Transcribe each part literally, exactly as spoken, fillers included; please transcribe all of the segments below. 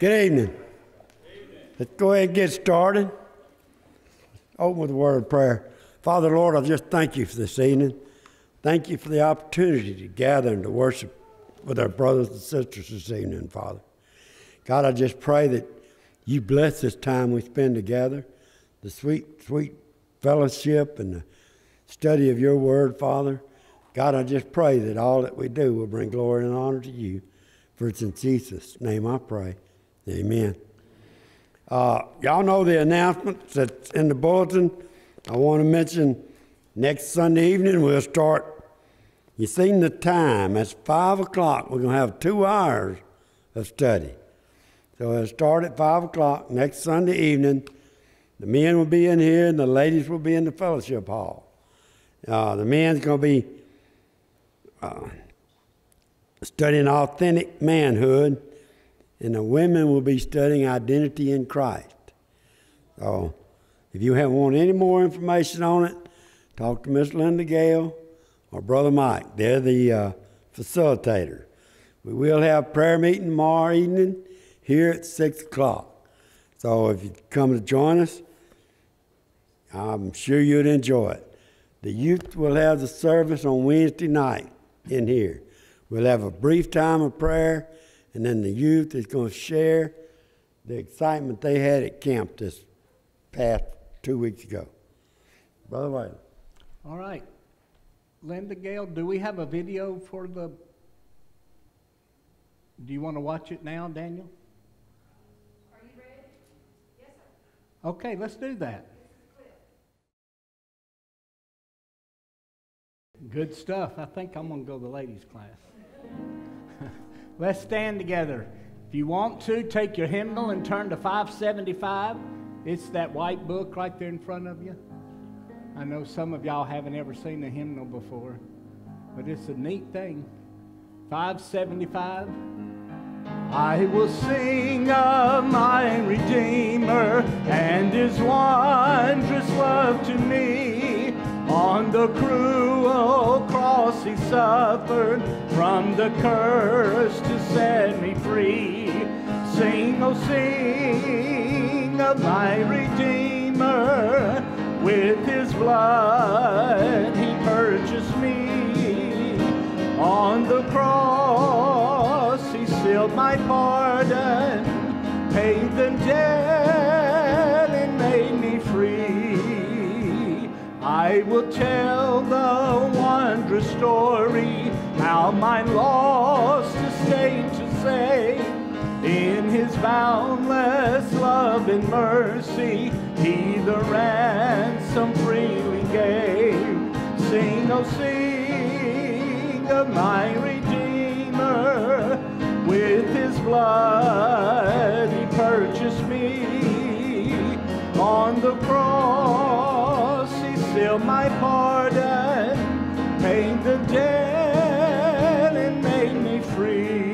Good evening. Let's go ahead and get started. Open with a word of prayer. Father, Lord, I just thank you for this evening. Thank you for the opportunity to gather and to worship with our brothers and sisters this evening, Father. God, I just pray that you bless this time we spend together, the sweet, sweet fellowship and the study of your word, Father. God, I just pray that all that we do will bring glory and honor to you. For it's in Jesus' name I pray. Amen. Uh, y'all know the announcements that's in the bulletin. I want to mention next Sunday evening we'll start. You've seen the time. It's five o'clock. We're going to have two hours of study. So it'll start at five o'clock next Sunday evening. The men will be in here and the ladies will be in the fellowship hall. Uh, the men's going to be uh, studying authentic manhood, and the women will be studying identity in Christ. So if you have want any more information on it, talk to Miss Linda Gale or Brother Mike. They're the uh, facilitator. We will have prayer meeting tomorrow evening here at six o'clock. So if you come to join us, I'm sure you'd enjoy it. The youth will have the service on Wednesday night in here. We'll have a brief time of prayer, and then the youth is going to share the excitement they had at camp this past two weeks ago. Brother Whaley. All right. Linda Gale, do we have a video for the... Do you want to watch it now, Daniel? Are you ready? Yes, sir. Okay, let's do that. Good stuff. I think I'm going to go to the ladies' class. Let's stand together. If you want to, take your hymnal and turn to five seventy-five. It's that white book right there in front of you. I know some of y'all haven't ever seen a hymnal before, but it's a neat thing. five seventy-five. I will sing of my Redeemer and his wondrous love to me. On the cruel cross he suffered from the curse to set me free. Sing, oh sing of my Redeemer. With his blood he purchased me. On the cross he sealed my pardon, paid the debt and made me free. I will tell the wondrous story, how my lost estate to save. In his boundless love and mercy, he the ransom freely gave. Sing, oh sing of my Redeemer. With his blood he purchased me. On the cross he sealed my pardon, paid the debt and made me free.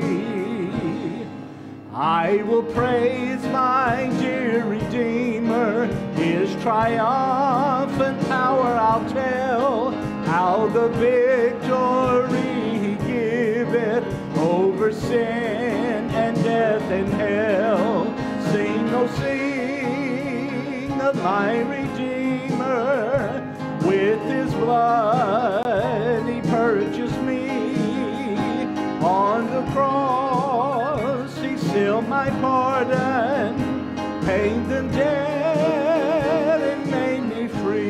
I will praise my dear Redeemer, his triumphant power I'll tell, how the victory he giveth over sin and death and hell. Sing, oh sing of my Redeemer. With his blood he purchased me. On the cross he sealed my pardon, paid the debt and made me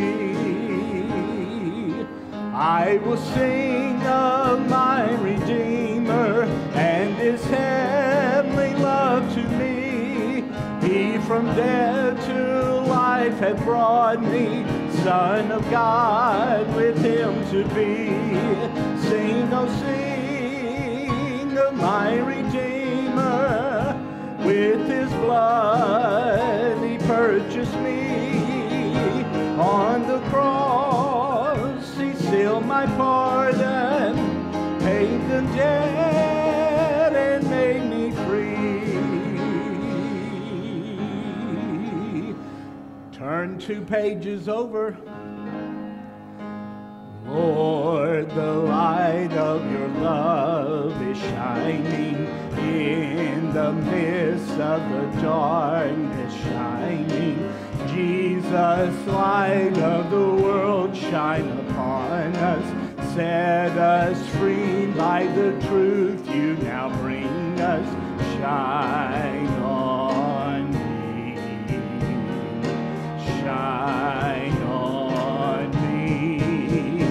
free. I will sing of my Redeemer and his heavenly love to me. He from death to life hath brought me, Son of God with him to be. Sing, oh sing of my Redeemer. With his blood he purchased me. On the cross he sealed my pardon, paid the debt and made me free. Turn two pages over. Lord, the light of your love is shining in the midst of the darkness shining. Jesus, light of the world, shine upon us. Set us free by the truth you now bring us. Shine on me. Shine on me.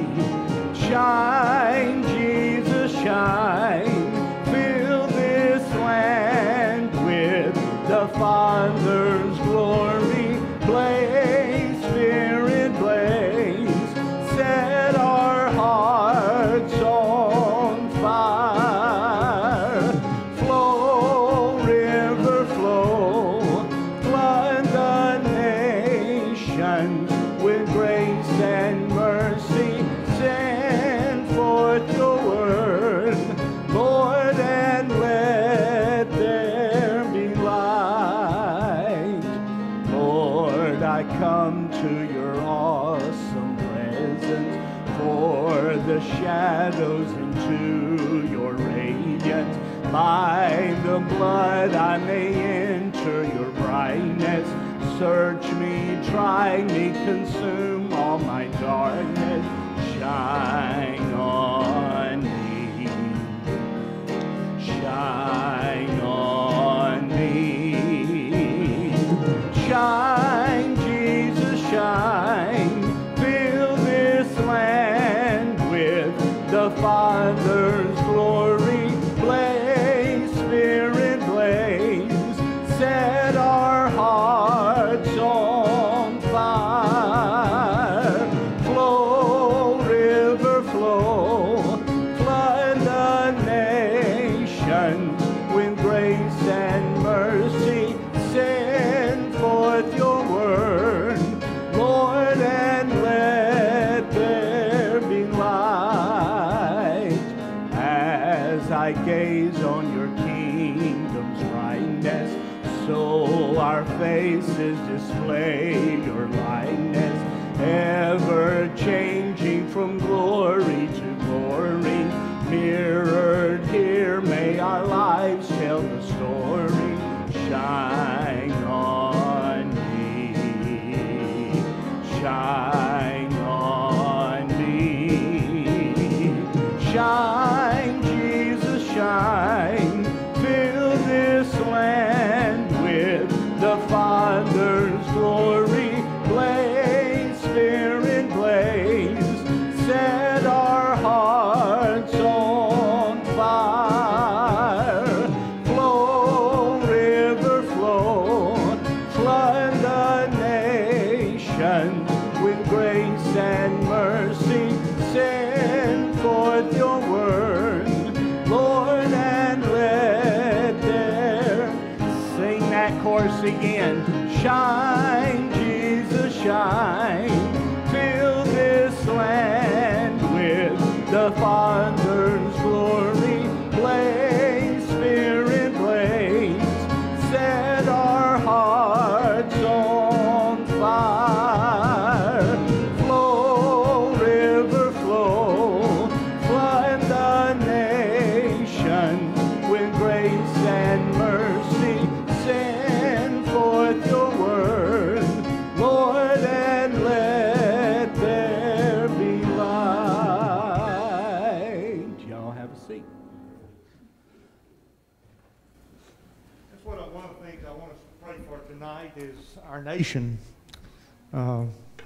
Shine, Jesus, shine. Fill this land with the Father's glory. Blaze, Spirit, blaze. Set our hearts on fire. Flow, river, flow. Flood the nations with grace and mercy. Send forth your word, Lord, and let there be light. Lord, I come to your awesome presence, for the shadows into your radiance. By the blood I may enter your brightness. Search me, try me, consume all my darkness. Shine on me. Shine on me. Shine, Jesus, shine. Fill this land with the Father's glory. Blaze, Spirit, blaze. Set our hearts on fire. Flow, river, flow. Flood the nations with grace and mercy. Send forth your word, Lord, and let there be light. As I gaze on your kingdom's brightness, so our faces display your likeness, ever changing from glory to glory. Mirrored here, may our lives tell the story. Shine on me. Shine on me. Shine, Jesus, shine. Fill this land with the Father's glory. Blaze, Spirit, blaze. Set our hearts on fire. Flow, river, flow. Flood the nations with grace and mercy. Send forth your word, Lord, and let there. Sing that chorus again. Shine, Jesus, shine. Fill this land with the Father's glory. Blaze, Spirit, blaze. Set our hearts on fire. Flow, river, flow. Flood the nations with grace and mercy. Send forth your word, Lord, and let there be light. Y'all have a seat. That's what I, one of the things I want us to pray for tonight is our nation. Uh,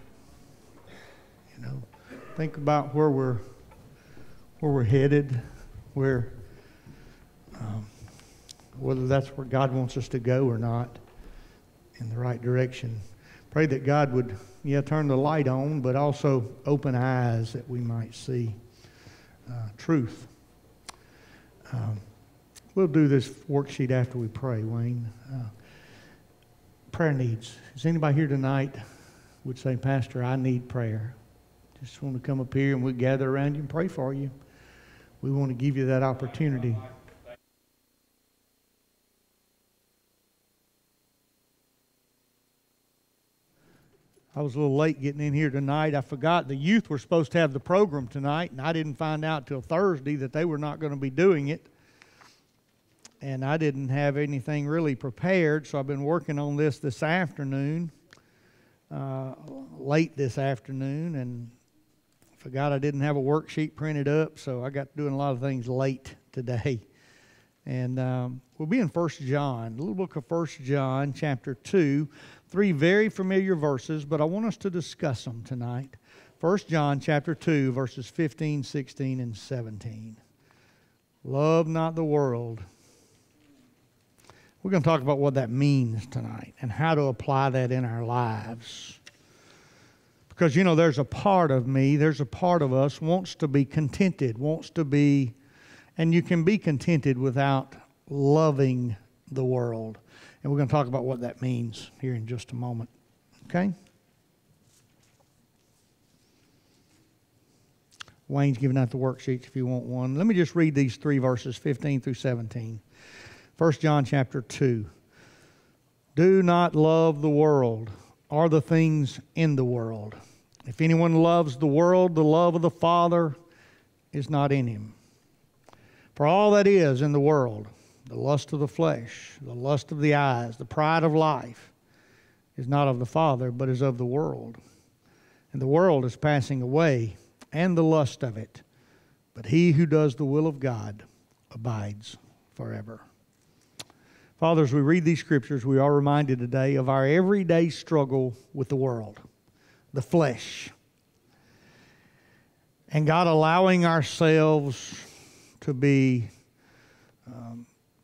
you know, think about where we're where we're headed, where um, whether that's where God wants us to go or not, in the right direction. Pray that God would, yeah, turn the light on, but also open eyes that we might see uh, truth. Um, we'll do this worksheet after we pray, Wayne. Uh, prayer needs. Is anybody here tonight would say, Pastor, I need prayer? Just want to come up here and we'll gather around you and pray for you. We want to give you that opportunity. I was a little late getting in here tonight. I forgot the youth were supposed to have the program tonight, and I didn't find out till Thursday that they were not going to be doing it. and I didn't have anything really prepared, so I've been working on this this afternoon, uh, late this afternoon, and forgot I didn't have a worksheet printed up, so I got doing a lot of things late today. And um, we'll be in First John, the little book of First John, chapter two, three very familiar verses, but I want us to discuss them tonight. First John, chapter two, verses fifteen, sixteen, and seventeen. Love not the world. We're going to talk about what that means tonight and how to apply that in our lives. Because, you know, there's a part of me, there's a part of us wants to be contented, wants to be, and you can be contented without loving the world. And we're going to talk about what that means here in just a moment. Okay? Wayne's giving out the worksheets if you want one. Let me just read these three verses, fifteen through seventeen. First John chapter two. Do not love the world or the things in the world. If anyone loves the world, the love of the Father is not in him. For all that is in the world, the lust of the flesh, the lust of the eyes, the pride of life, is not of the Father, but is of the world. And the world is passing away, and the lust of it. But he who does the will of God abides forever. Father, as we read these scriptures, we are reminded today of our everyday struggle with the world, the flesh. And God allowing ourselves to be um,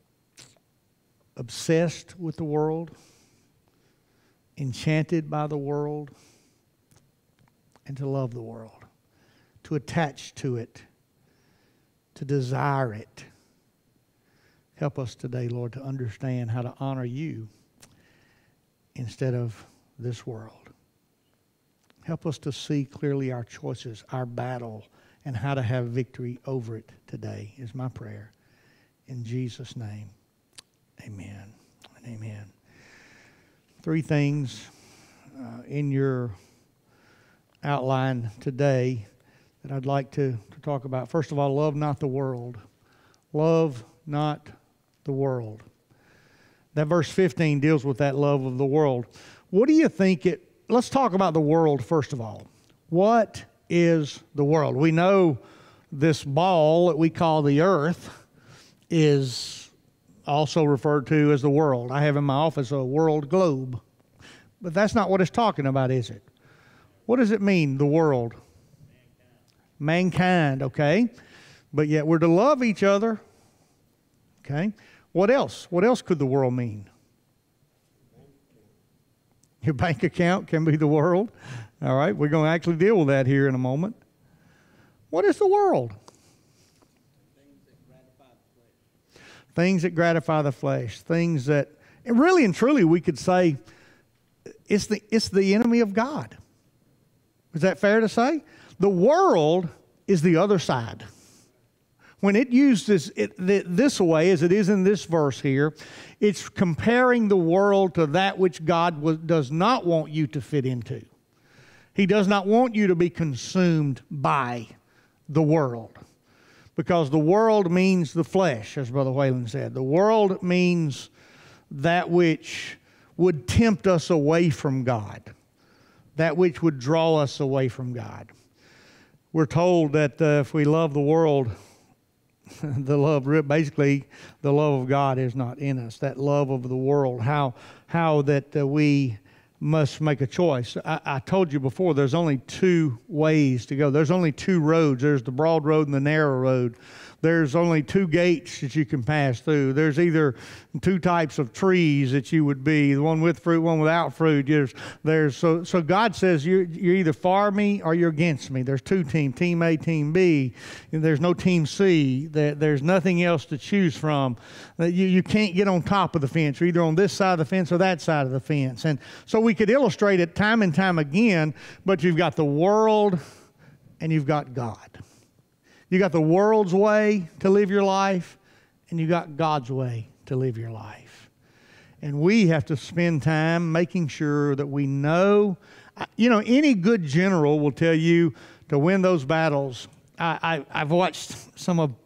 obsessed with the world, enchanted by the world, and to love the world, to attach to it, to desire it. Help us today, Lord, to understand how to honor you instead of this world. Help us to see clearly our choices, our battle, and how to have victory over it today is my prayer. In Jesus' name, amen and amen. Three things uh, in your outline today that I'd like to, to talk about. First of all, love not the world. Love not the world. That verse fifteen deals with that love of the world. What do you think it... Let's talk about the world first of all. What is the world? We know this ball that we call the earth is also referred to as the world. I have in my office a world globe. But that's not what it's talking about, is it? What does it mean, the world? Mankind, okay? But yet we're to love each other, okay? What else? What else could the world mean? Your bank account can be the world. All right, we're going to actually deal with that here in a moment. What is the world? Things that gratify the flesh. Things that, and really and truly we could say, it's the, it's the enemy of God. Is that fair to say? The world is the other side. When it uses it this way, as it is in this verse here, it's comparing the world to that which God was, does not want you to fit into. He does not want you to be consumed by the world. Because the world means the flesh, as Brother Whalen said. The world means that which would tempt us away from God. That which would draw us away from God. We're told that uh, if we love the world, the love, basically, the love of God is not in us. That love of the world, how how that uh, we must make a choice. I, I told you before, there's only two ways to go. There's only two roads. There's the broad road and the narrow road. There's only two gates that you can pass through. There's either two types of trees that you would be, the one with fruit, one without fruit. There's, there's, so, so God says you're, you're either for me or you're against me. There's two teams, Team A, Team B. And there's no Team C. There, there's nothing else to choose from. You, you can't get on top of the fence. You're either on this side of the fence or that side of the fence. And so we could illustrate it time and time again, but you've got the world and you've got God. You got the world's way to live your life, and you got God's way to live your life. And we have to spend time making sure that we know. You know, any good general will tell you to win those battles. I, I, I've watched some of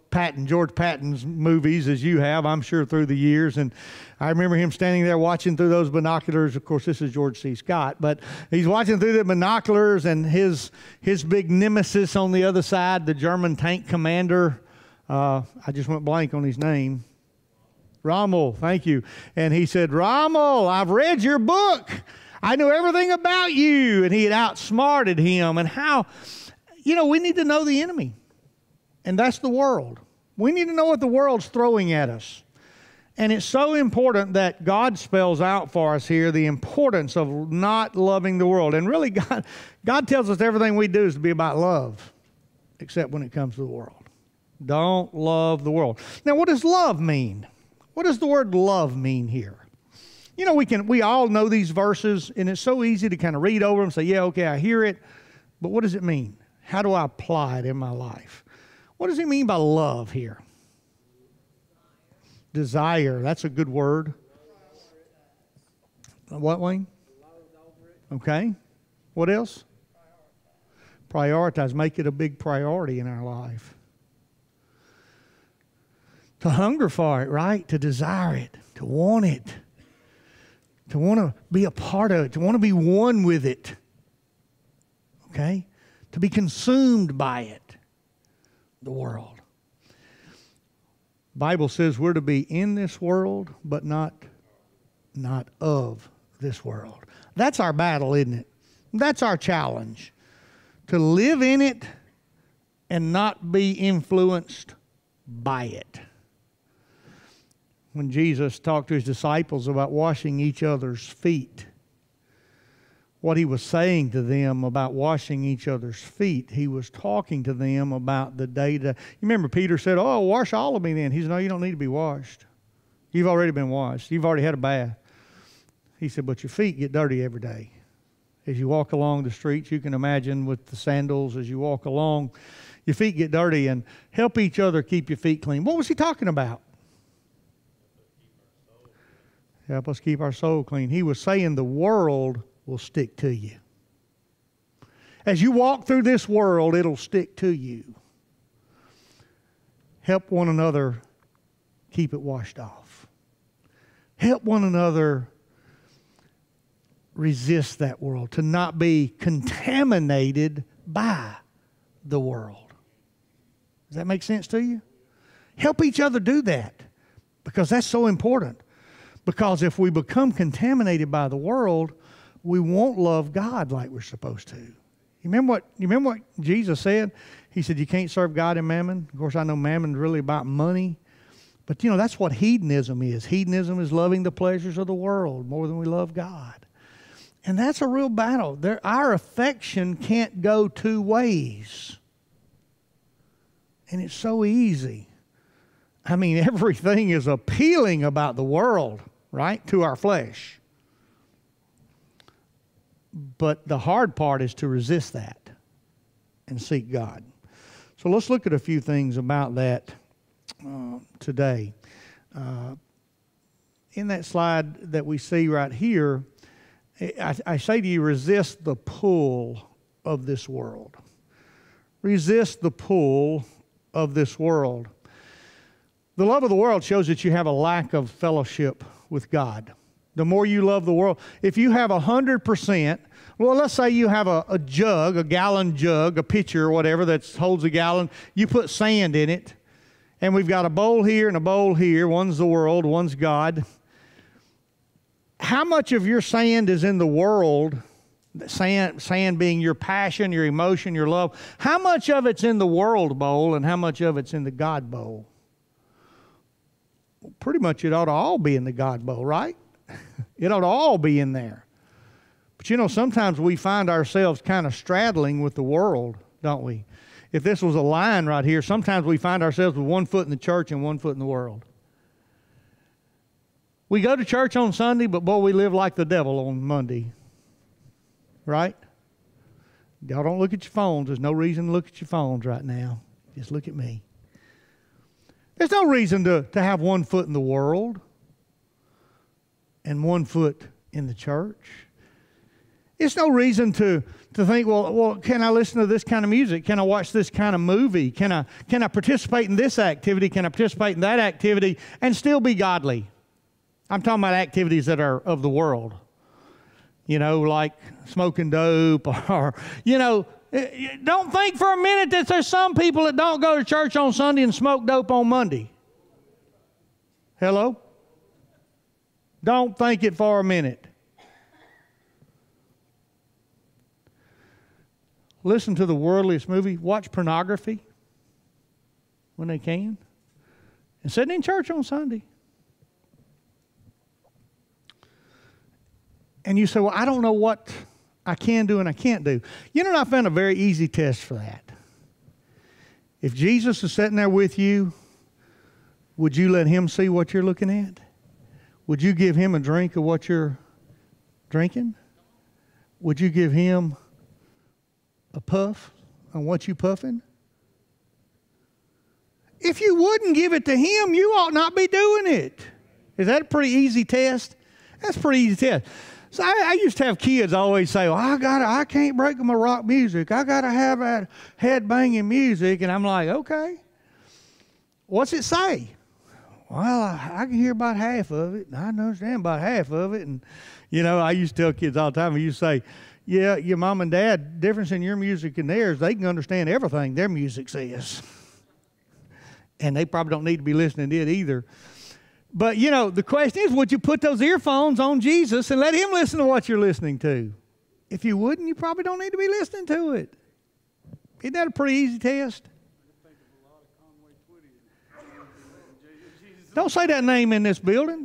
Patton, George Patton's movies, as you have, I'm sure, through the years. And I remember him standing there watching through those binoculars. Of course, this is George C. Scott, but he's watching through the binoculars, and his his big nemesis on the other side, the German tank commander, uh, I just went blank on his name. Rommel, thank you. And he said, Rommel, I've read your book. I know everything about you. And he had outsmarted him. And how, you know, we need to know the enemy. And that's the world. We need to know what the world's throwing at us. And it's so important that God spells out for us here the importance of not loving the world. And really, God, God tells us everything we do is to be about love, except when it comes to the world. Don't love the world. Now, what does love mean? What does the word love mean here? You know, we can we all know these verses, and it's so easy to kind of read over them and say, yeah, okay, I hear it. But what does it mean? How do I apply it in my life? What does he mean by love here? Desire. That's a good word. What, Wayne? Okay. What else? Prioritize. Make it a big priority in our life. To hunger for it, right? To desire it. To want it. To want to be a part of it. To want to be one with it. Okay? To be consumed by it. The world. Bible says we're to be in this world, but not, not of this world. That's our battle, isn't it? That's our challenge. To live in it and not be influenced by it. When Jesus talked to his disciples about washing each other's feet, what he was saying to them about washing each other's feet, he was talking to them about the day to... You remember Peter said, oh, wash all of me then. He said, no, you don't need to be washed. You've already been washed. You've already had a bath. He said, but your feet get dirty every day. As you walk along the streets, you can imagine with the sandals, as you walk along, your feet get dirty, and help each other keep your feet clean. What was he talking about? Help us keep our soul clean. He was saying the world will stick to you. As you walk through this world, it'll stick to you. Help one another keep it washed off. Help one another resist that world, to not be contaminated by the world. Does that make sense to you? Help each other do that, because that's so important. Because if we become contaminated by the world, we won't love God like we're supposed to. You remember what, you remember what Jesus said? He said, you can't serve God and mammon. Of course, I know mammon's really about money. But, you know, that's what hedonism is. Hedonism is loving the pleasures of the world more than we love God. And that's a real battle. There, our affection can't go two ways. And it's so easy. I mean, everything is appealing about the world, right, to our flesh. But the hard part is to resist that and seek God. So let's look at a few things about that uh, today. Uh, in that slide that we see right here, I, I say to you, resist the pull of this world. Resist the pull of this world. The love of the world shows that you have a lack of fellowship with God. The more you love the world, if you have a hundred percent, well, let's say you have a, a jug, a gallon jug, a pitcher or whatever that holds a gallon, you put sand in it, and we've got a bowl here and a bowl here. One's the world, one's God. How much of your sand is in the world, sand, sand being your passion, your emotion, your love, how much of it's in the world bowl and how much of it's in the God bowl? Well, pretty much it ought to all be in the God bowl, right? It ought to all be in there. But you know, sometimes we find ourselves kind of straddling with the world, don't we? If this was a line right here, sometimes we find ourselves with one foot in the church and one foot in the world. We go to church on Sunday, but boy, we live like the devil on Monday. Right? Y'all don't look at your phones. There's no reason to look at your phones right now. Just look at me. There's no reason to, to have one foot in the world and one foot in the church. It's no reason to, to think, well, well, can I listen to this kind of music? Can I watch this kind of movie? Can I, can I participate in this activity? Can I participate in that activity and still be godly? I'm talking about activities that are of the world. You know, like smoking dope or, you know, don't think for a minute that there's some people that don't go to church on Sunday and smoke dope on Monday. Hello? Don't think it for a minute. Listen to the worldliest movie. Watch pornography when they can. And sit in church on Sunday. And you say, well, I don't know what I can do and I can't do. You know, I found a very easy test for that. If Jesus is sitting there with you, would you let him see what you're looking at? Would you give him a drink of what you're drinking? Would you give him a puff on what you're puffing? If you wouldn't give it to him, you ought not be doing it. Is that a pretty easy test? That's a pretty easy test. So I, I used to have kids always say, well, I gotta, I can't break my rock music. I got to have that head-banging music. And I'm like, okay. What's it say? Well, I, I can hear about half of it, and I understand about half of it. And, you know, I used to tell kids all the time, I used to say, yeah, your mom and dad, difference in your music and theirs, they can understand everything their music says. And they probably don't need to be listening to it either. But, you know, the question is, would you put those earphones on Jesus and let him listen to what you're listening to? If you wouldn't, you probably don't need to be listening to it. Isn't that a pretty easy test? Don't say that name in this building.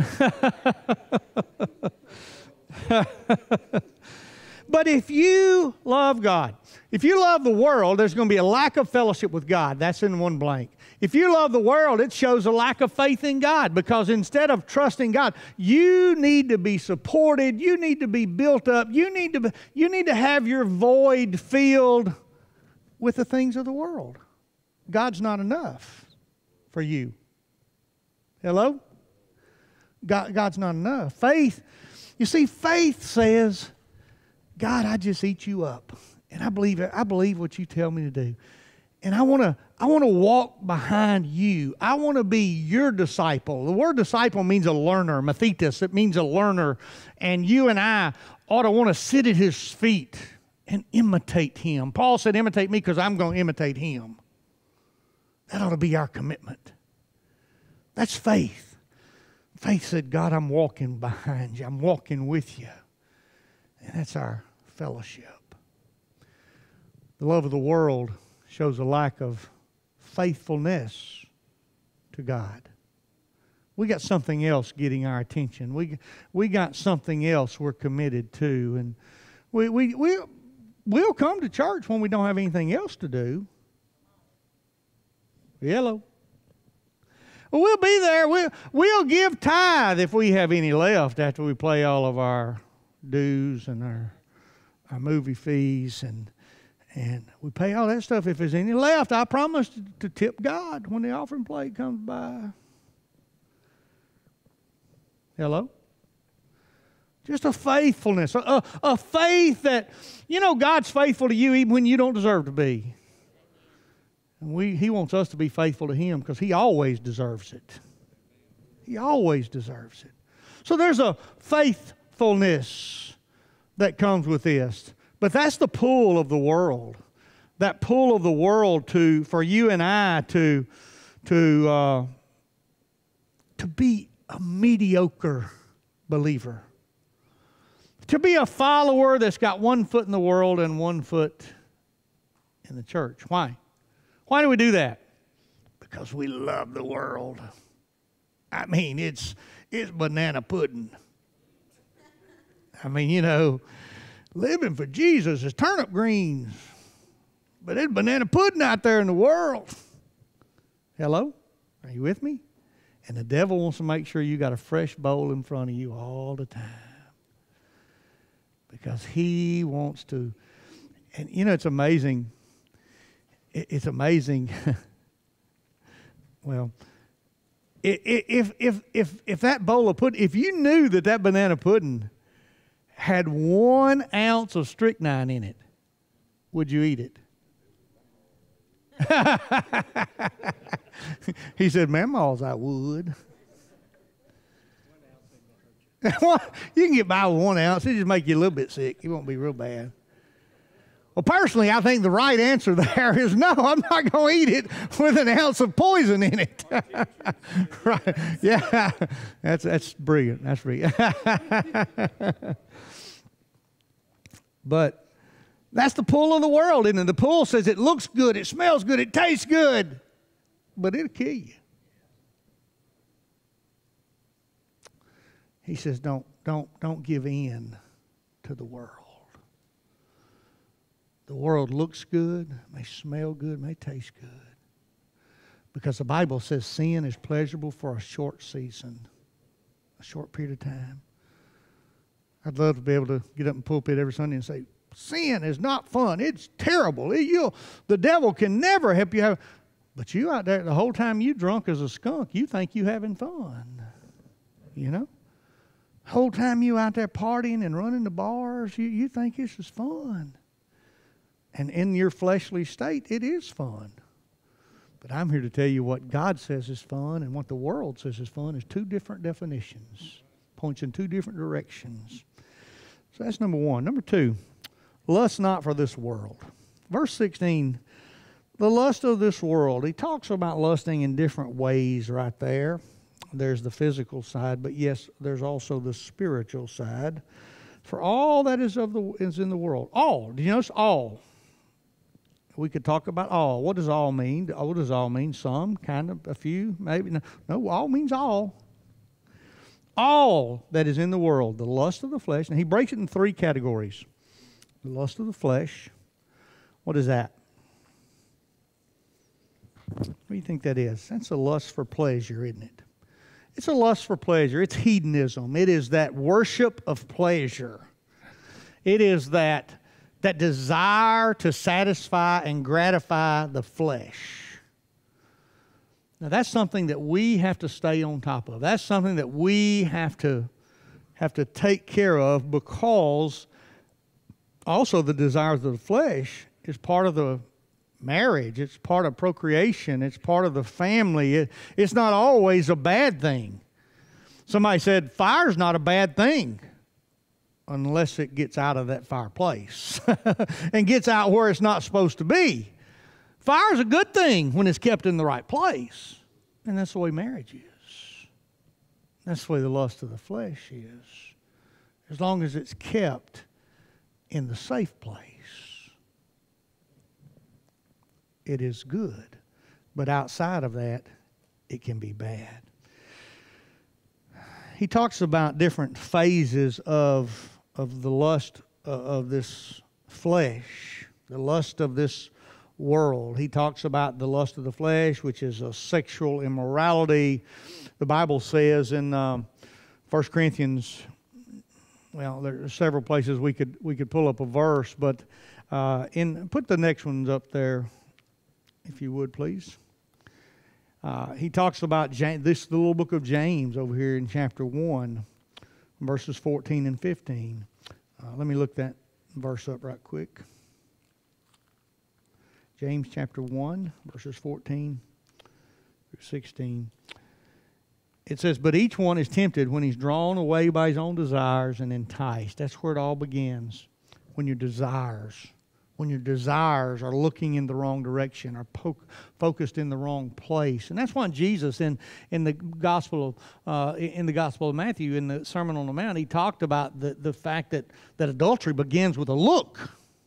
But if you love God, if you love the world, there's going to be a lack of fellowship with God. That's in one blank. If you love the world, it shows a lack of faith in God, because instead of trusting God, you need to be supported. You need to be built up. You need to be, you need to have your void filled with the things of the world. God's not enough for you. Hello? God, God's not enough. Faith, you see, faith says, God, I just eat you up. And I believe it. I believe what you tell me to do. And I want to I want to walk behind you. I want to be your disciple. The word disciple means a learner. Mathetes, it means a learner. And you and I ought to want to sit at his feet and imitate him. Paul said, imitate me because I'm going to imitate him. That ought to be our commitment. That's faith. Faith said, God, I'm walking behind you. I'm walking with you. And that's our fellowship. The love of the world shows a lack of faithfulness to God. We got something else getting our attention. We, we got something else we're committed to. And we, we, we, we'll come to church when we don't have anything else to do. Hello. Well, we'll be there. We'll, we'll give tithe if we have any left after we pay all of our dues and our, our movie fees, and and we pay all that stuff. If there's any left, I promise to, to tip God when the offering plate comes by. Hello? Just a faithfulness, a, a, a faith that, you know, God's faithful to you even when you don't deserve to be. And we, He wants us to be faithful to Him because He always deserves it. He always deserves it. So there's a faithfulness that comes with this. But that's the pull of the world. That pull of the world to for you and I to, to, uh, to be a mediocre believer. To be a follower that's got one foot in the world and one foot in the church. Why? Why do we do that? Because we love the world. I mean, it's it's banana pudding. I mean, you know, living for Jesus is turnip greens. But there's banana pudding out there in the world. Hello? Are you with me? And the devil wants to make sure you got a fresh bowl in front of you all the time. Because he wants to. And, you know, it's amazing. It's amazing. Well, if, if, if, if that bowl of pudding, if you knew that that banana pudding had one ounce of strychnine in it, would you eat it? He said, Mama's, I would. You can get by with one ounce. It just make you a little bit sick. It won't be real bad. Well, personally, I think the right answer there is no, I'm not going to eat it with an ounce of poison in it. Right. Yeah. That's, that's brilliant. That's brilliant. But that's the pull of the world, isn't it? The pull says it looks good, it smells good, it tastes good, but it'll kill you. He says, don't, don't, don't give in to the world. The world looks good, may smell good, may taste good. Because the Bible says sin is pleasurable for a short season, a short period of time. I'd love to be able to get up in the pulpit every Sunday and say, sin is not fun. It's terrible. It, you'll, the devil can never help you have. But you out there, the whole time you drunk as a skunk, you think you having fun. You know? The whole time you out there partying and running the bars, you, you think this is fun. And in your fleshly state, it is fun. But I'm here to tell you what God says is fun and what the world says is fun is two different definitions. Points in two different directions. So that's number one. Number two, lust not for this world. Verse sixteen, the lust of this world. He talks about lusting in different ways right there. There's the physical side, but yes, there's also the spiritual side. For all that is of the is in the world. All. Do you notice all? We could talk about all. What does all mean? What does all mean? Some, kind of, a few, maybe. No, no, all means all. All that is in the world, the lust of the flesh. And he breaks it in three categories. The lust of the flesh. What is that? What do you think that is? That's a lust for pleasure, isn't it? It's a lust for pleasure. It's hedonism. It is that worship of pleasure. It is that, that desire to satisfy and gratify the flesh. Now, that's something that we have to stay on top of. That's something that we have to, have to take care of, because also the desires of the flesh is part of the marriage. It's part of procreation. It's part of the family. It, it's not always a bad thing. Somebody said fire's not a bad thing unless it gets out of that fireplace and gets out where it's not supposed to be. Fire's a good thing when it's kept in the right place. And that's the way marriage is. That's the way the lust of the flesh is. As long as it's kept in the safe place, it is good. But outside of that, it can be bad. He talks about different phases of, of the lust of this flesh, the lust of this world. He talks about the lust of the flesh, which is a sexual immorality. The Bible says in um, First Corinthians, well, there are several places we could we could pull up a verse, but uh, in put the next ones up there, if you would, please. Uh, he talks about James, this the little book of James over here in chapter one, verses fourteen and fifteen. Uh, let me look that verse up right quick. James chapter one, verses fourteen through sixteen. It says, but each one is tempted when he's drawn away by his own desires and enticed. That's where it all begins. When your desires, when your desires are looking in the wrong direction, are po- focused in the wrong place. And that's why Jesus in, in the gospel uh, in the Gospel of Matthew, in the Sermon on the Mount, he talked about the, the fact that, that adultery begins with a look.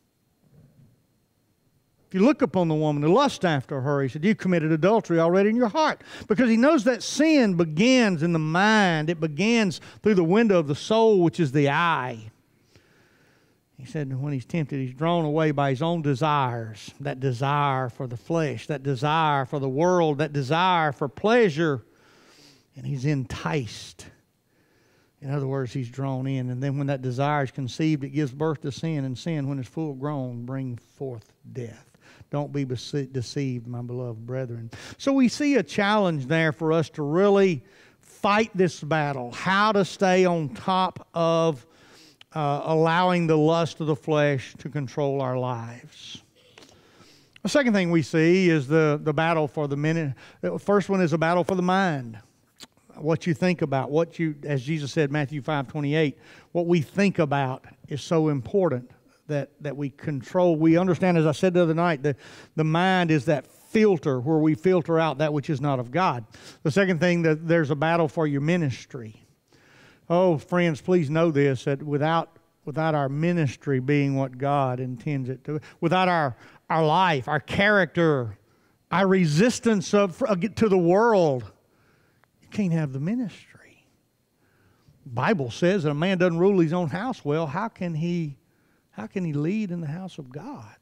If you look upon the woman and lust after her, he said, you've committed adultery already in your heart. Because he knows that sin begins in the mind. It begins through the window of the soul, which is the eye. He said when he's tempted, he's drawn away by his own desires. That desire for the flesh, that desire for the world, that desire for pleasure. And he's enticed. In other words, he's drawn in. And then when that desire is conceived, it gives birth to sin. And sin, when it's full grown, brings forth death. Don't be deceived, my beloved brethren. So we see a challenge there for us to really fight this battle. How to stay on top of uh, allowing the lust of the flesh to control our lives. The second thing we see is the, the battle for the minute. The first one is a battle for the mind. What you think about, what you, as Jesus said, Matthew five twenty-eight, what we think about is so important that, that we control. We understand, as I said the other night, that the mind is that filter where we filter out that which is not of God. The second thing, that there's a battle for your ministry. Oh, friends, please know this, that without without our ministry being what God intends it to, without our, our life, our character, our resistance of, to the world, you can't have the ministry. The Bible says that a man doesn't rule his own house well. How can he, how can he lead in the house of God?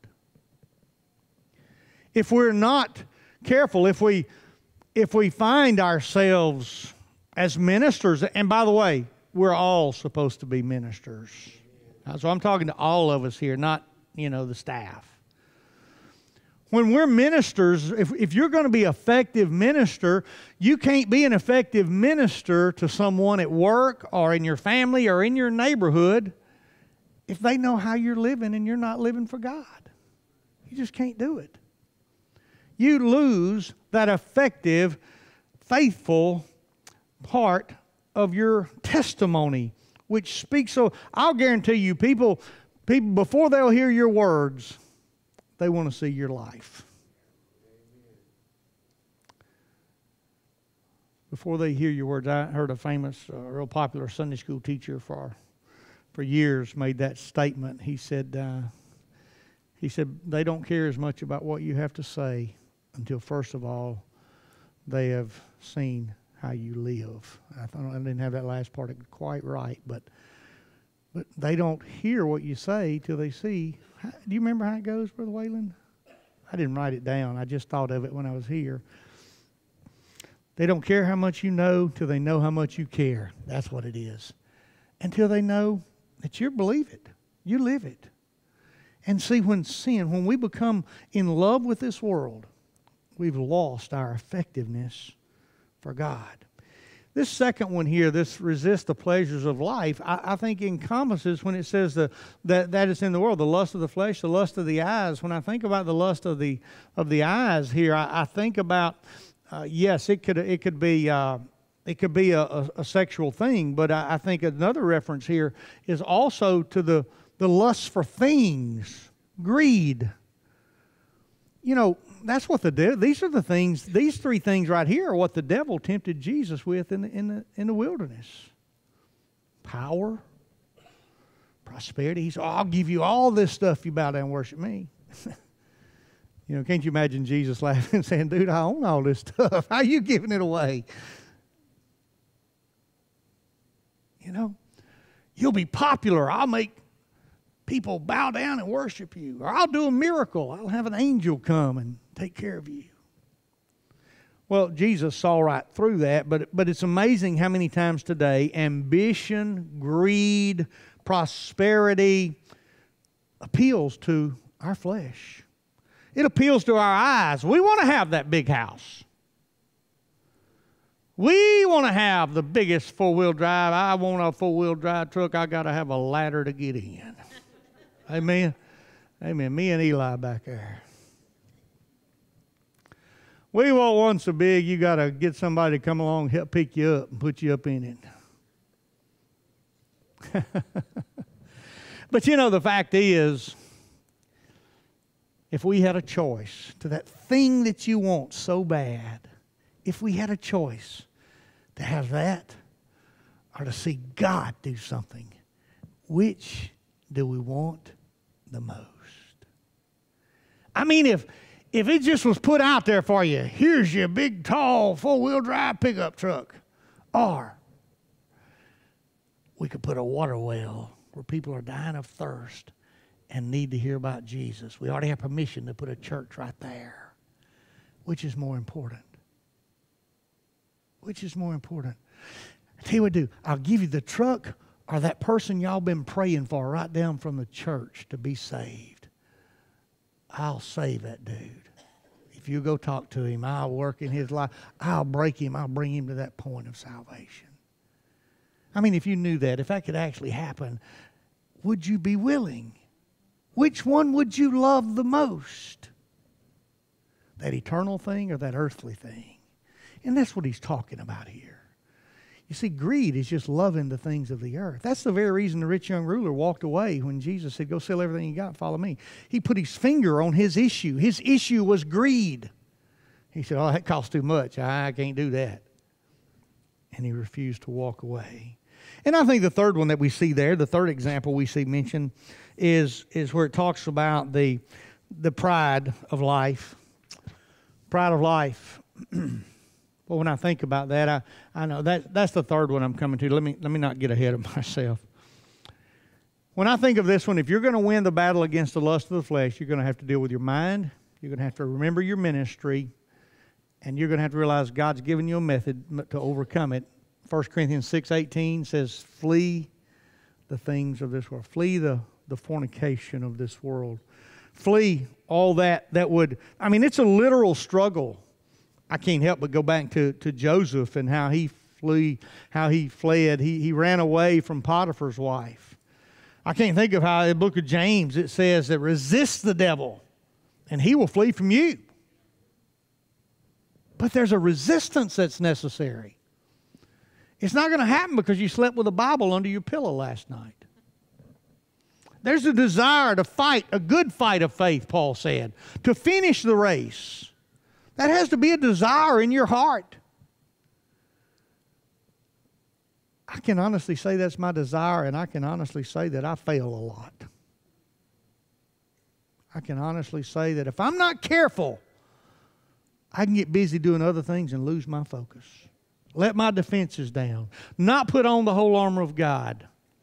If we're not careful, if we, if we find ourselves as ministers, and by the way, we're all supposed to be ministers. So I'm talking to all of us here, not, you know, the staff. When we're ministers, if, if you're going to be an effective minister, you can't be an effective minister to someone at work or in your family or in your neighborhood if they know how you're living and you're not living for God. You just can't do it. You lose that effective, faithful part of your testimony, which speaks so. I'll guarantee you, people, people before they'll hear your words, they want to see your life. Before they hear your words, I heard a famous, uh, real popular Sunday school teacher for for years made that statement. He said, uh, he said they don't care as much about what you have to say until first of all they have seen how you live. I thought I didn't have that last part quite right, but but they don't hear what you say till they see. How, do you remember how it goes, Brother Wayland? I didn't write it down. I just thought of it when I was here. They don't care how much you know till they know how much you care. That's what it is. Until they know that you believe it. You live it. And see, when sin, when we become in love with this world, we've lost our effectiveness for God. This second one here, this resist the pleasures of life, I, I think encompasses when it says the, that that is in the world, the lust of the flesh, the lust of the eyes. When I think about the lust of the of the eyes here, I, I think about uh, yes, it could it could be uh, it could be a, a, a sexual thing, but I, I think another reference here is also to the the lust for things, greed. You know, that's what the devil, these are the things, these three things right here are what the devil tempted Jesus with in the, in the, in the wilderness. Power, prosperity. He said, oh, I'll give you all this stuff if you bow down and worship me. You know, can't you imagine Jesus laughing and saying, dude, I own all this stuff. How are you giving it away? You know, you'll be popular. I'll make people bow down and worship you. Or I'll do a miracle. I'll have an angel come and take care of you. Well, Jesus saw right through that, but, but it's amazing how many times today ambition, greed, prosperity appeals to our flesh. It appeals to our eyes. We want to have that big house. We want to have the biggest four-wheel drive. I want a four-wheel drive truck. I got to have a ladder to get in. Amen. Amen. Me and Eli back there. We want one so big you got to get somebody to come along and help pick you up and put you up in it. But you know, the fact is, if we had a choice to that thing that you want so bad, if we had a choice to have that or to see God do something, which do we want the most? I mean, if if it just was put out there for you, here's your big, tall, four-wheel drive pickup truck, or we could put a water well where people are dying of thirst and need to hear about Jesus. We already have permission to put a church right there. Which is more important? Which is more important? I tell you what to do. I'll give you the truck or that person y'all been praying for right down from the church to be saved. I'll save that dude. If you go talk to him, I'll work in his life. I'll break him. I'll bring him to that point of salvation. I mean, if you knew that, if that could actually happen, would you be willing? Which one would you love the most? That eternal thing or that earthly thing? And that's what he's talking about here. You see, greed is just loving the things of the earth. That's the very reason the rich young ruler walked away when Jesus said, go sell everything you got and follow me. He put his finger on his issue. His issue was greed. He said, oh, that costs too much. I can't do that. And he refused to walk away. And I think the third one that we see there, the third example we see mentioned, is, is where it talks about the, the pride of life. Pride of life. Well, when I think about that, I, I know that that's the third one I'm coming to. Let me let me not get ahead of myself. When I think of this one, if you're going to win the battle against the lust of the flesh, you're going to have to deal with your mind. You're going to have to remember your ministry. And you're going to have to realize God's given you a method to overcome it. First Corinthians six eighteen says, flee the things of this world. Flee the, the fornication of this world. Flee all that that would, I mean, it's a literal struggle. I can't help but go back to, to Joseph and how he flee, how he fled. He, he ran away from Potiphar's wife. I can't think of how in the book of James it says that resist the devil and he will flee from you. But there's a resistance that's necessary. It's not going to happen because you slept with a Bible under your pillow last night. There's a desire to fight, a good fight of faith, Paul said, to finish the race. That has to be a desire in your heart. I can honestly say that's my desire, and I can honestly say that I fail a lot. I can honestly say that if I'm not careful, I can get busy doing other things and lose my focus. Let my defenses down. Not put on the whole armor of God.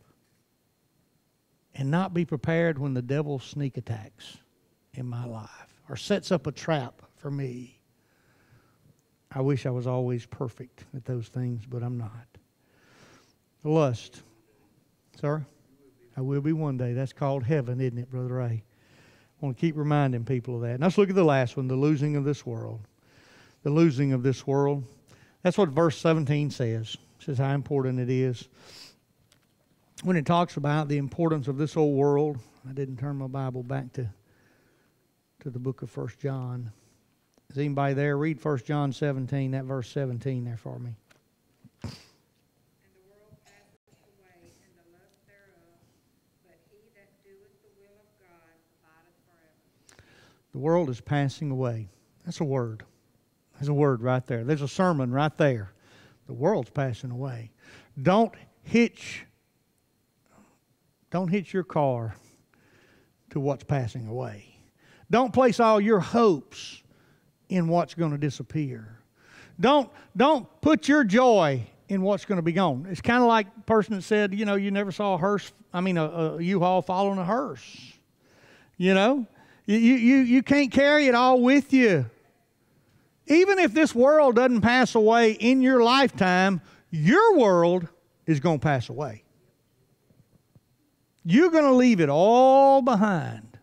And not be prepared when the devil sneak attacks in my life or sets up a trap for me. I wish I was always perfect at those things, but I'm not. Lust. Sorry? I will be one day. That's called heaven, isn't it, Brother Ray? I want to keep reminding people of that. Now let's look at the last one, the losing of this world. The losing of this world. That's what verse seventeen says. It says how important it is. When it talks about the importance of this old world, I didn't turn my Bible back to, to the book of First John. Is anybody there? Read First John seventeen, that verse seventeen there for me. And the world passeth away, and the lust thereof, but he that doeth the will of God abideth forever. The world is passing away. That's a word. There's a word right there. There's a sermon right there. The world's passing away. Don't hitch, don't hitch your car to what's passing away. Don't place all your hopes in what's going to disappear. Don't, don't put your joy in what's going to be gone. It's kind of like the person that said, you know, you never saw a hearse, I mean, a, a U-Haul following a hearse. You know, you, you, you can't carry it all with you. Even if this world doesn't pass away in your lifetime, your world is going to pass away. You're going to leave it all behind.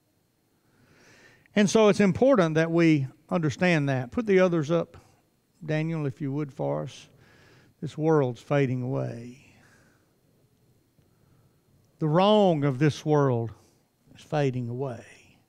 And so it's important that we understand that. Put the others up, Daniel, if you would, for us. This world's fading away. The wrong of this world is fading away.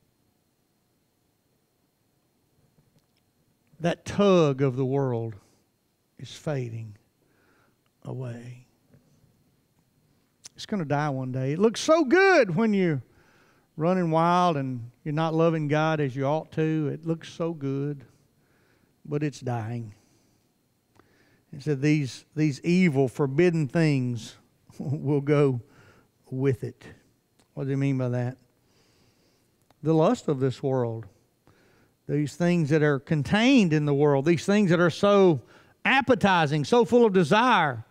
That tug of the world is fading away. It's going to die one day. It looks so good when you're running wild and you're not loving God as you ought to. It looks so good, but it's dying. It said these, these evil, forbidden things will go with it. What do you mean by that? The lust of this world. These things that are contained in the world. These things that are so appetizing, so full of desire,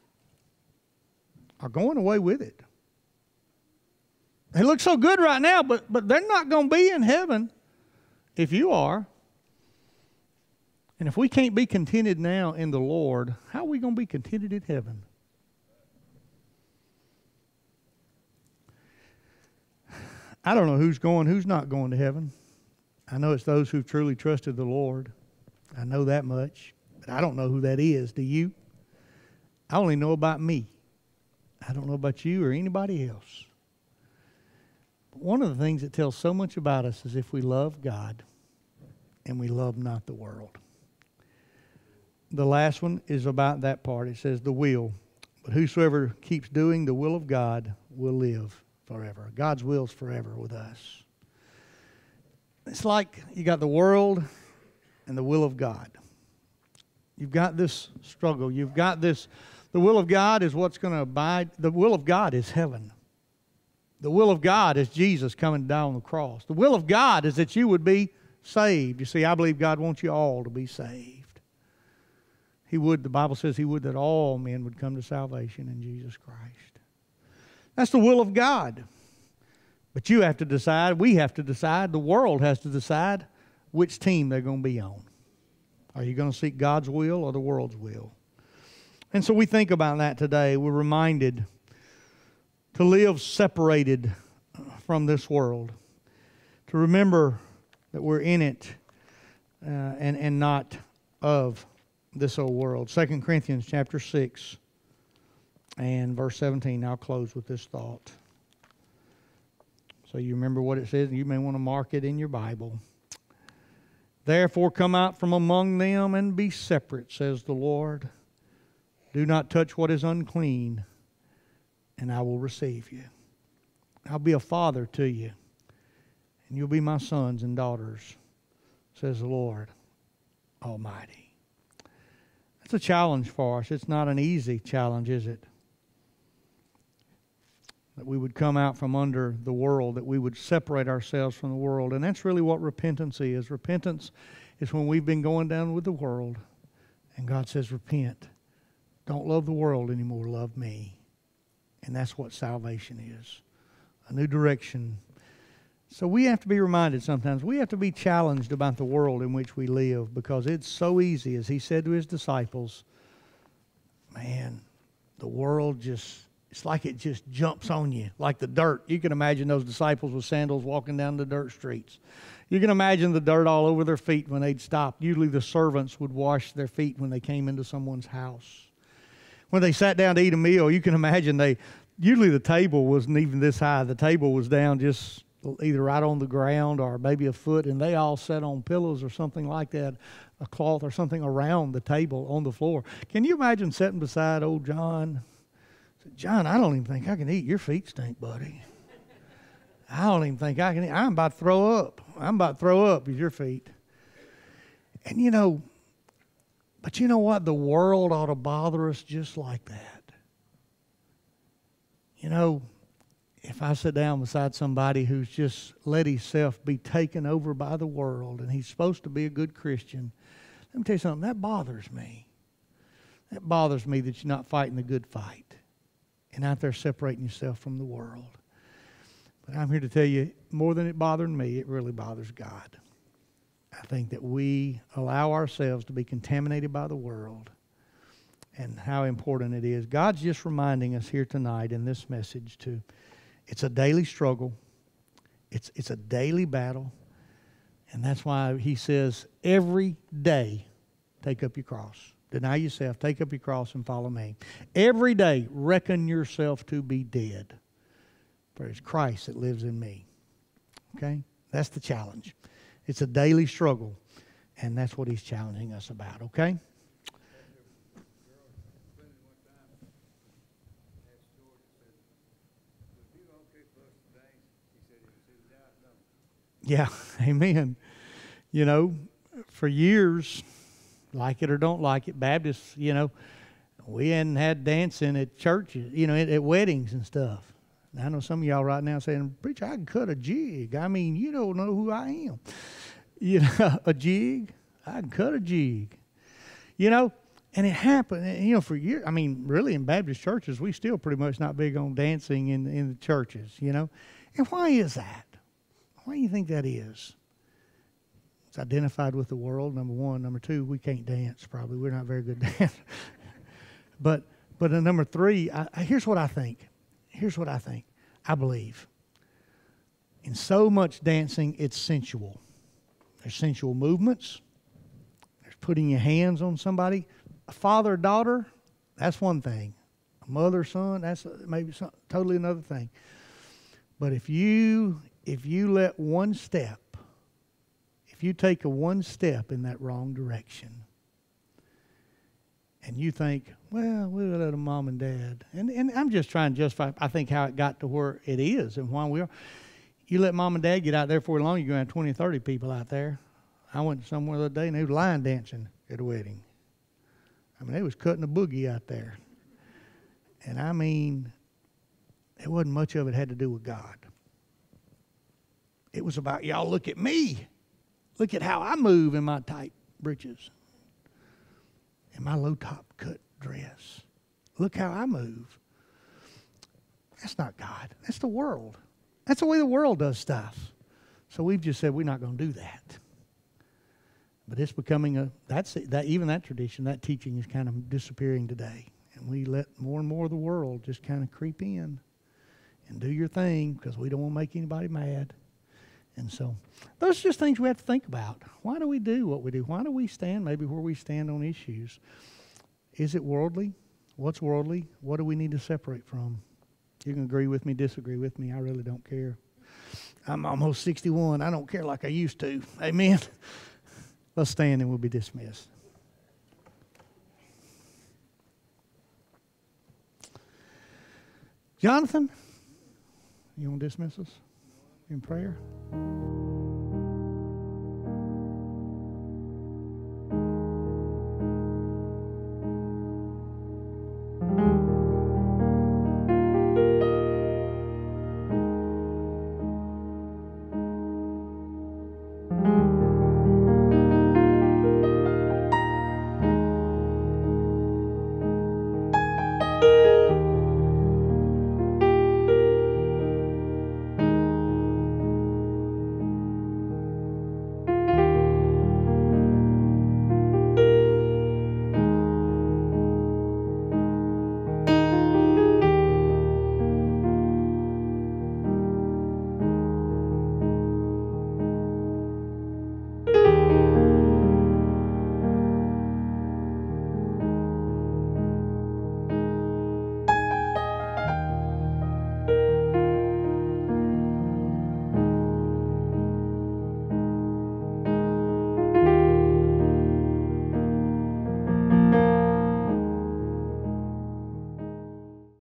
are going away with it. They look so good right now, but, but they're not going to be in heaven if you are. And if we can't be contented now in the Lord, how are we going to be contented in heaven? I don't know who's going, who's not going to heaven. I know it's those who've truly trusted the Lord. I know that much. But I don't know who that is. Do you? I only know about me. I don't know about you or anybody else. But one of the things that tells so much about us is if we love God and we love not the world. The last one is about that part. It says the will. But whosoever keeps doing the will of God will live forever. God's will is forever with us. It's like you got the world and the will of God. You've got this struggle. You've got this. The will of God is what's going to abide. The will of God is heaven. The will of God is Jesus coming down on the cross. The will of God is that you would be saved. You see, I believe God wants you all to be saved. He would, the Bible says He would that all men would come to salvation in Jesus Christ. That's the will of God. But you have to decide, we have to decide, the world has to decide which team they're going to be on. Are you going to seek God's will or the world's will? And so we think about that today. We're reminded to live separated from this world. To remember that we're in it uh, and, and not of this old world. Second Corinthians chapter six and verse seventeen. I'll close with this thought. So you remember what it says. You may want to mark it in your Bible. Therefore come out from among them and be separate, says the Lord. Do not touch what is unclean, and I will receive you. I'll be a father to you, and you'll be my sons and daughters, says the Lord Almighty. That's a challenge for us. It's not an easy challenge, is it? That we would come out from under the world, that we would separate ourselves from the world. And that's really what repentance is. Repentance is when we've been going down with the world, and God says, repent. Don't love the world anymore, love me. And that's what salvation is. A new direction. So we have to be reminded sometimes, we have to be challenged about the world in which we live, because it's so easy, as He said to His disciples, man, the world just, it's like it just jumps on you, like the dirt. You can imagine those disciples with sandals walking down the dirt streets. You can imagine the dirt all over their feet when they'd stop. Usually the servants would wash their feet when they came into someone's house. When they sat down to eat a meal, you can imagine they, usually the table wasn't even this high. The table was down just either right on the ground or maybe a foot, and they all sat on pillows or something like that, a cloth or something around the table on the floor. Can you imagine sitting beside old John? John, I don't even think I can eat. Your feet stink, buddy. I don't even think I can eat. I'm about to throw up. I'm about to throw up with your feet. And you know, but you know what? The world ought to bother us just like that. You know, if I sit down beside somebody who's just let himself be taken over by the world and he's supposed to be a good Christian, let me tell you something, that bothers me. That bothers me that you're not fighting the good fight and out there separating yourself from the world. But I'm here to tell you, more than it bothered me, it really bothers God. I think that we allow ourselves to be contaminated by the world and how important it is. God's just reminding us here tonight in this message to, it's a daily struggle. It's, it's a daily battle. And that's why He says, every day, take up your cross. Deny yourself, take up your cross and follow me. Every day, reckon yourself to be dead. For it's Christ that lives in me. Okay? That's the challenge. It's a daily struggle. And that's what He's challenging us about. Okay? Yeah, amen. You know, for years, like it or don't like it, Baptists, you know, we hadn't had dancing at churches, you know, at, at weddings and stuff. And I know some of y'all right now saying, preacher, I can cut a jig. I mean, you don't know who I am. You know, a jig? I can cut a jig. You know, and it happened, you know, for years. I mean, really in Baptist churches, we still pretty much not big on dancing in, in the churches, you know. And why is that? Why do you think that is? It's identified with the world, number one. Number two, we can't dance, probably. We're not very good dancers. but but uh, number three, I, I, here's what I think. Here's what I think. I believe. In so much dancing, it's sensual. There's sensual movements. There's putting your hands on somebody. A father, daughter, that's one thing. A mother, son, that's maybe some, totally another thing. But if you if you let one step, if you take a one step in that wrong direction, and you think, well, we'll let a mom and dad, and, and I'm just trying to justify, I think, how it got to where it is and why we are. You let mom and dad get out there for long, you're going to have twenty, thirty people out there. I went somewhere the other day and they was line dancing at a wedding. I mean, they was cutting a boogie out there. And I mean, it wasn't much of it had to do with God. It was about, y'all look at me. Look at how I move in my tight breeches. In my low top cut dress. Look how I move. That's not God. That's the world. That's the way the world does stuff. So we've just said we're not going to do that. But it's becoming a, that's that even that tradition, that teaching is kind of disappearing today. And we let more and more of the world just kind of creep in and do your thing because we don't want to make anybody mad. And so those are just things we have to think about. Why do we do what we do? Why do we stand maybe where we stand on issues? Is it worldly? What's worldly? What do we need to separate from? You can agree with me, disagree with me. I really don't care. I'm almost sixty-one. I don't care like I used to. Amen. Let's stand and we'll be dismissed. Jonathan, you want to dismiss us in prayer?